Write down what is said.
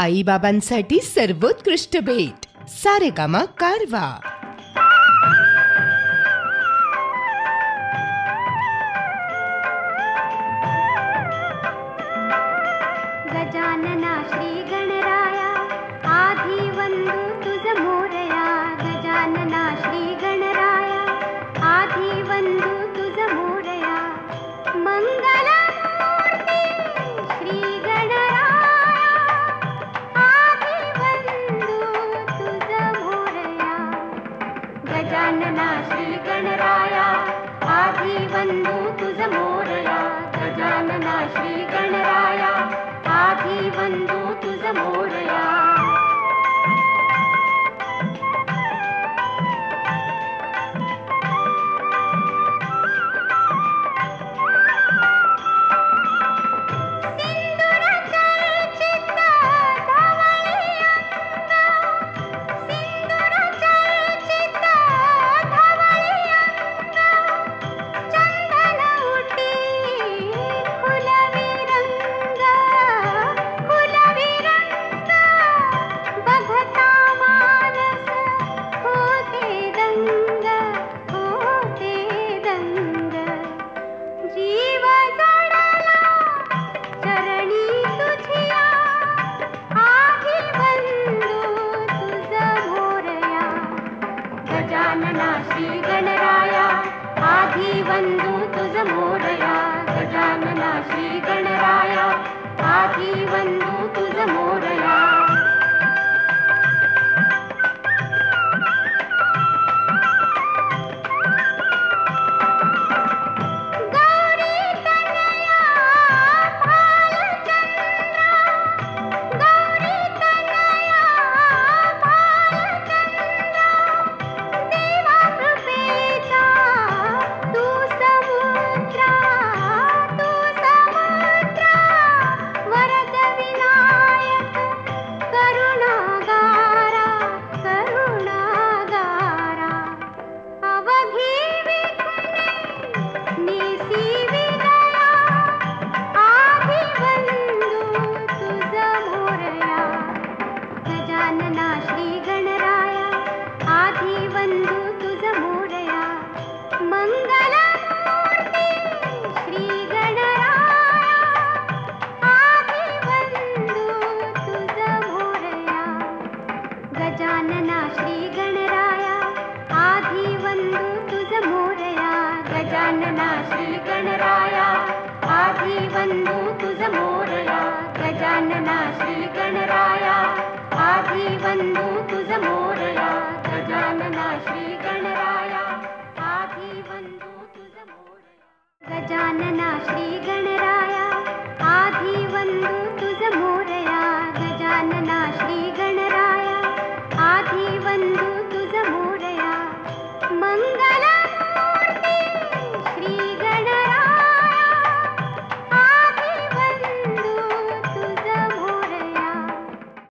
आई बाबांसाठी सर्वोत्कृष्ट भेट सारेगामा कारवा. गजानना श्री गणराया आधी वंदू तुझ मोरया. गजानना श्री गणराया आधी वंदू तुझ मोरया. मंगलमूर्ती श्री गणराया आधी वंदू तुझ मोरया. गजानना श्री गणराया आधी वंदू तुझ मोरया. गजानना श्री गणराया आधी वंदू तुझ मोरया. गजानना श्री गणराया आधी वंदू तुझ मोरया. गजानना श्री गणराया आधी वंदू तुझ मोरया. गजानना श्री गणराया आधी वंदू तुझ मोरया. मंगलमूर्ती श्री गणराया आधी वंदू तुझ मोरया. गजानना श्री गणराया आधी वंदू तुझ मोरया. गजानना श्री गणराया आधी वंदू तुझ मोरया. गजानना श्री गणराया आधी वंदू तुझ मोरया. गजानना श्री गणराया आधी वंदू तुझ मोरया. गजानना श्री